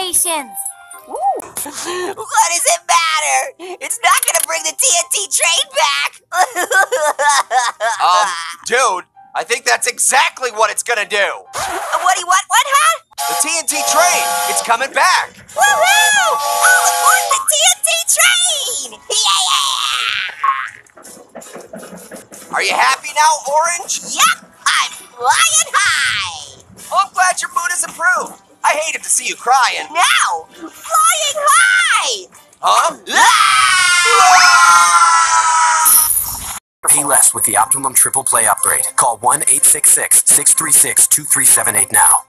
stations. What does it matter? It's not gonna bring the TNT train back! Dude, I think that's exactly what it's gonna do. What, huh? The TNT train, it's coming back. Woohoo! All aboard the TNT train! Yeah! Are you happy now, Orange? Yup, I'm flying high! Oh, I'm glad your mood has improved. I hated to see you crying. Now, flying high! Huh? Pay less with the Optimum Triple Play upgrade. Call 1-866-636-2378 now.